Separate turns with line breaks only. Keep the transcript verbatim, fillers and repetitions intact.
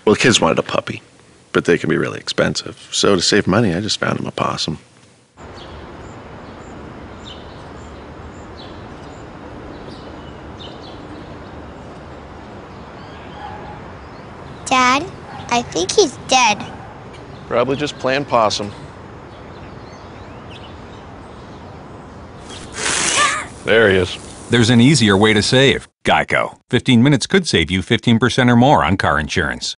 Well, the kids wanted a puppy, but they can be really expensive. So to save money, I just found him a possum.
Dad, I think he's dead.
Probably just playing possum. There he is.
There's an easier way to save. Geico. fifteen minutes could save you fifteen percent or more on car insurance.